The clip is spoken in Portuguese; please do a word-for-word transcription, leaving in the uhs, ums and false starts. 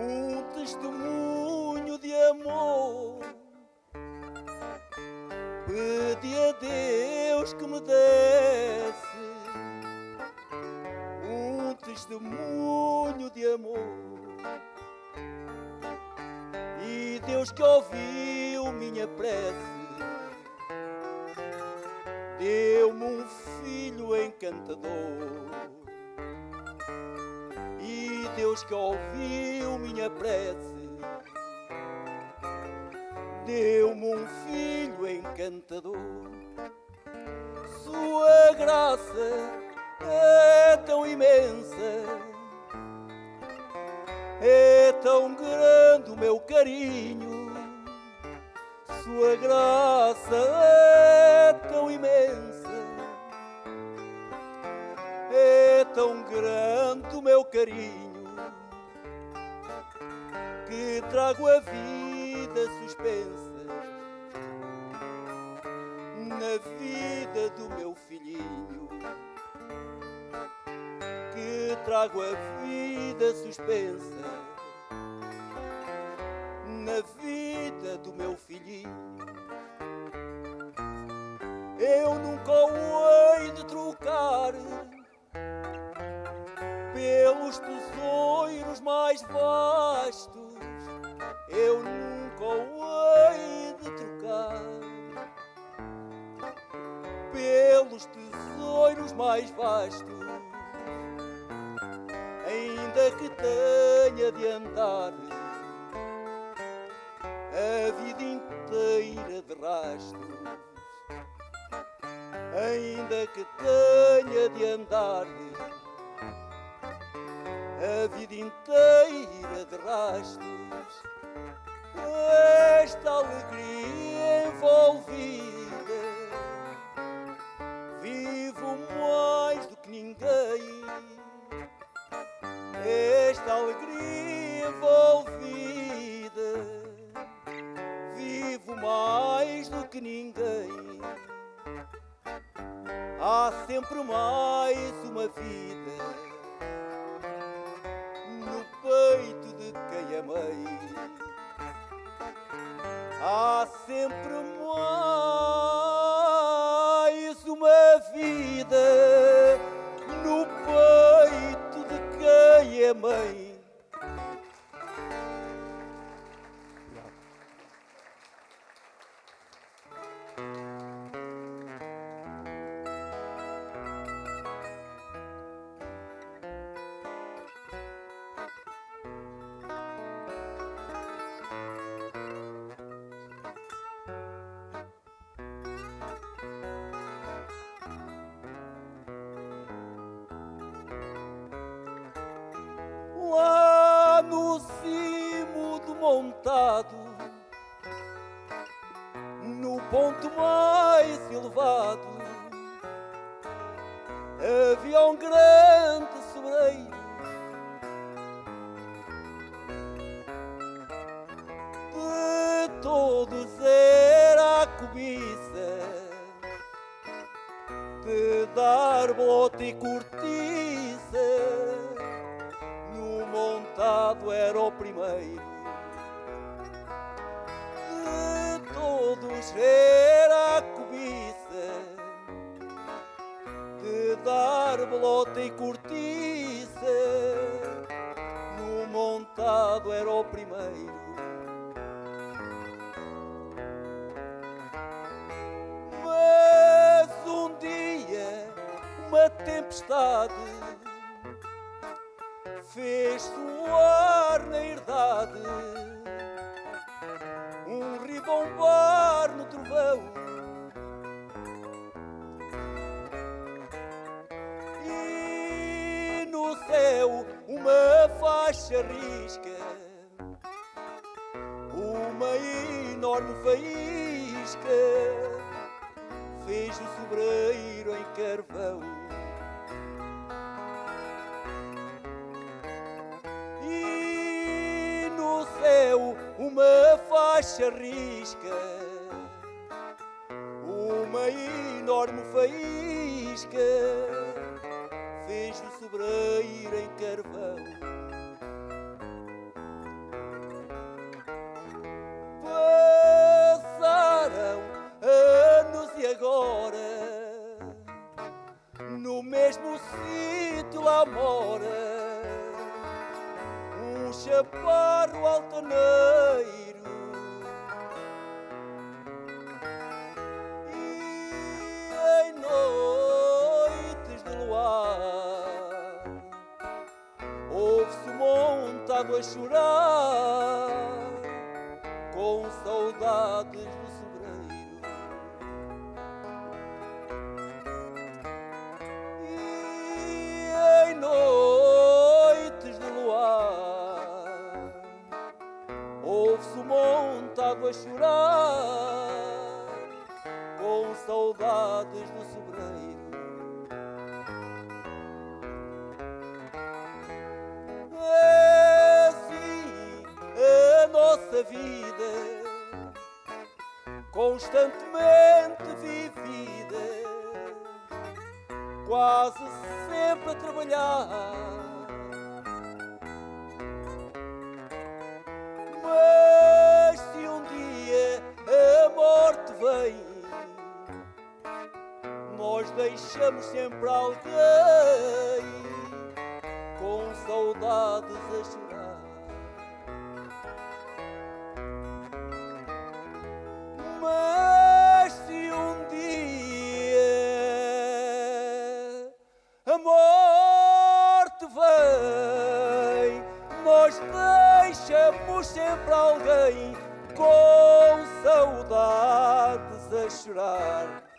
um testemunho de amor. Pedi a Deus que me desse um testemunho de amor. E Deus que ouviu minha prece deu-me um filho encantador. E Deus que ouviu minha prece deu-me um filho encantador. Sua graça é tão imensa, é tão grande o meu carinho. Sua graça é tão imensa, é tão grande o meu carinho, que trago a vida suspensa na vida do meu filhinho, que trago a vida suspensa na vida do meu filhinho. Eu nunca o hei de trocar pelos tesouros mais vastos. Eu nunca o hei de trocar pelos tesouros mais vastos. Ainda que tenha de andar a vida inteira de rastros, ainda que tenha de andar a vida inteira de rastros, esta alegria envolvida vivo mais do que ninguém. Esta alegria envolvida vivo mais do que ninguém. Há sempre mais uma vida no peito de quem amei. Há sempre mais uma vida no peito de quem amei. Lá no cimo do montado, no ponto mais elevado, havia um grande sobreiro de todos era a cobiça de dar bota e cortiça. No montado era o primeiro de todos era a cobiça de dar bolota e cortiça. No montado era o primeiro. Mas um dia uma tempestade fez soar na herdade um ribombar no trovão, e no céu uma faixa risca, uma enorme faísca fez o sobreiro em carvão. Uma faixa risca, uma enorme faísca fez o sobreiro em carvão. chapar o altaneiro e em noites de luar ouve-se o montado a chorar com saudades do sobreiro. E em noites de luar ouve-se o montado a chorar com saudades do sobreiro. É assim a nossa vida, constantemente vivida, quase sempre a trabalhar. Mas se um dia a morte vem, nós deixamos sempre alguém com saudades a chorar. Mas se um dia a morte vem, nós deixamos sempre alguém com saudades a chorar.